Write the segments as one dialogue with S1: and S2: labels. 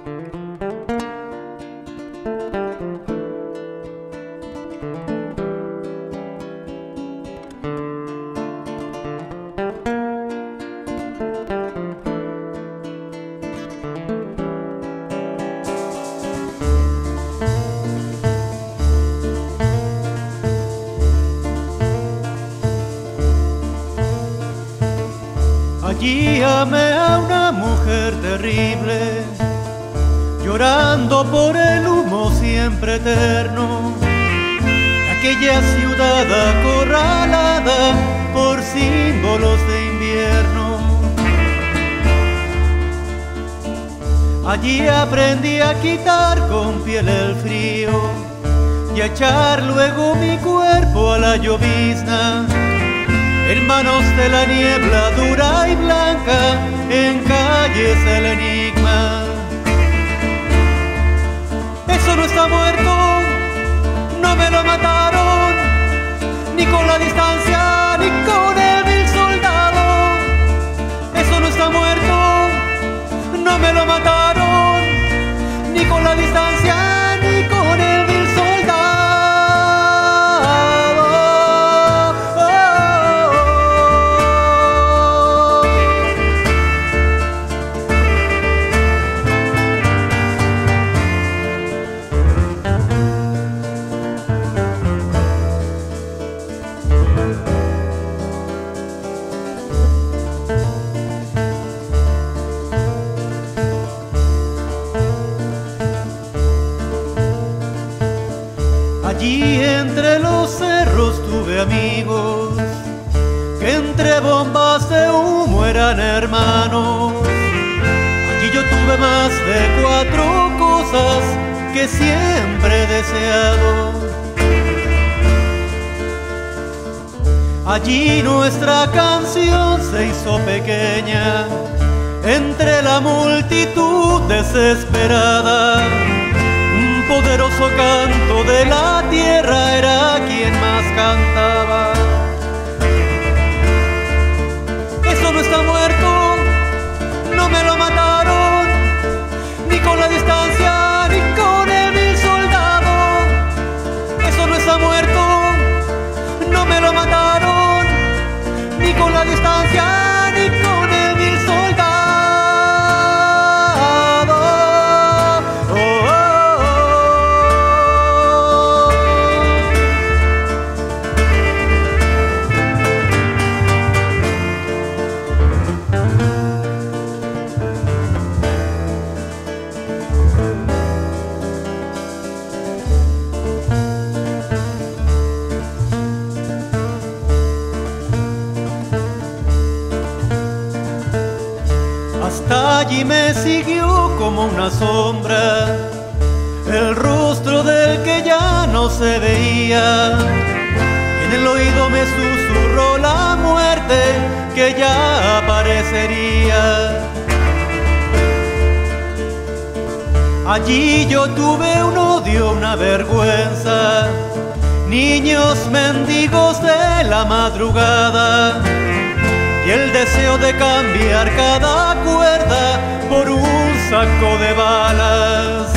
S1: Allí amé a una mujer terrible, llorando por el humo siempre eterno de aquella ciudad acorralada por símbolos de invierno. Allí aprendí a quitar con piel el frío y a echar luego mi cuerpo a la llovizna. En manos de la niebla dura y blanca, en calles el enigma. Eso no está muerto, no me lo mataron, ni con la distancia, ni con el vil soldado. Eso no está muerto, no me lo mataron, ni con la distancia, ni con el vil soldado. Allí entre los cerros tuve amigos que entre bombas de humo eran hermanos. Allí yo tuve más de 4 cosas que siempre he deseado. Allí nuestra canción se hizo pequeña entre la multitud desesperada. Poderoso canto de la tierra era quien más cantaba. Eso no está muerto, no me lo mataron, ni con la distancia, ni con el vil soldado. Eso no está muerto, no me lo mataron, ni con la distancia, ni con el vil soldado. Hasta allí me siguió como una sombra el rostro del que ya no se veía. En el oído me susurró la muerte que ya aparecería. Allí yo tuve un odio, una vergüenza, niños mendigos de la madrugada, y el deseo de cambiar cada cuerda por un saco de balas.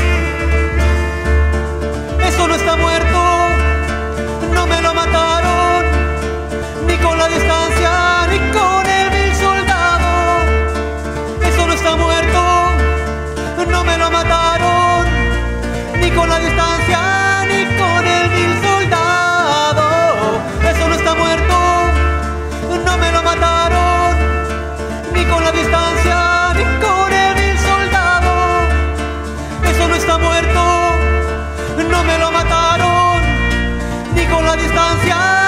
S1: Eso no está muerto, no me lo mataron, ni con la distancia, ni con el vil soldado. Eso no está muerto, no me lo mataron, ni con la distancia, ni con el vil soldado. Eso no está muerto, no me lo mataron, ni con la distancia, ni con el vil soldado. Eso no está muerto, no me lo mataron, ni con la distancia.